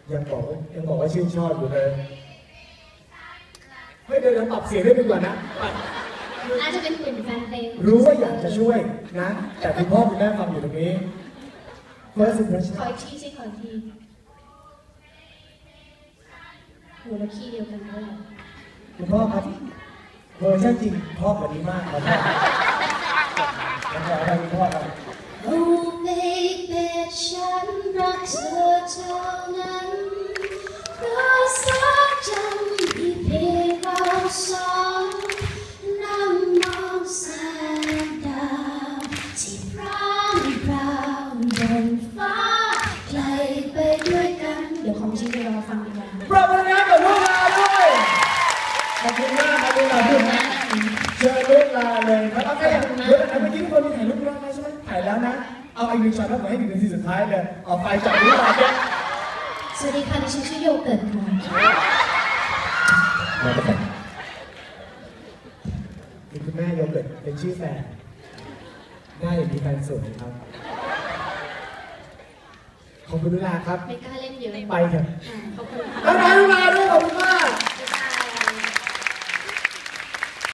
ยังบอกว่าชื่นชอบอยู่เลยเฮ้ยเดี๋ยวปรับเสียงได้ดีกว่านะอาจจะเป็นกลุ่มแฟนเพลงรู้ว่าอยากจะช่วยนะแต่คุณพ่อคุณแม่ฟังอยู่ตรงนี้ขออีกทีสิขออีกทีโหแล้วคีย์เดียวกันด้วยคุณพ่อครับเวอร์ชันจริงพ่อกว่านี้มากครับคุณพ่อครับ Oh baby ฉันรักเธอเท่านั้นเพราะสักจำที่เพียงเราสองนั่งมองแสงดาวที่พร่างพราวบนฟ้าไกลไปด้วยกันเดี๋ยวของจริงไปรอฟังดีกว่าปรบมือให้กับลูกลาด้วยขอบคุณมากครับลูกลาด้วยนะเชิญลูกลาเลยครับเอาแค่เดี๋ยวเมื่อกี้ทุกคนมีถ่ายรูปแล้วใช่ไหมถ่ายแล้วนะเอาอีก1ช็อตแล้วผมให้1 นาทีสุดท้ายเลยเอาไฟจับลูกลาเนี่ยสวัสดีค่ะดิฉันชื่อโยเกิร์ตค่ะคุณแม่โยเกิร์ตเป็นชื่อแฟนได้อย่างมีแฟนสวยครับขอบคุณลูกลาครับไม่กล้าเล่นเยอะไปเถอะขอบคุณแล้วลูกลาด้วย